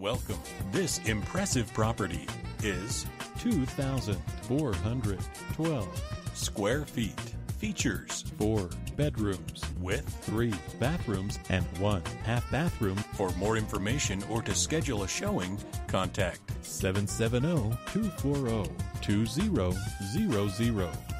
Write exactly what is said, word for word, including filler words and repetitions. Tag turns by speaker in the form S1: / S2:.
S1: Welcome. This impressive property is
S2: two thousand four hundred twelve
S1: square feet. Features
S2: four bedrooms
S1: with
S2: three bathrooms and one half bathroom.
S1: For more information or to schedule a showing, contact
S2: seven seven zero, two four zero, two zero zero zero.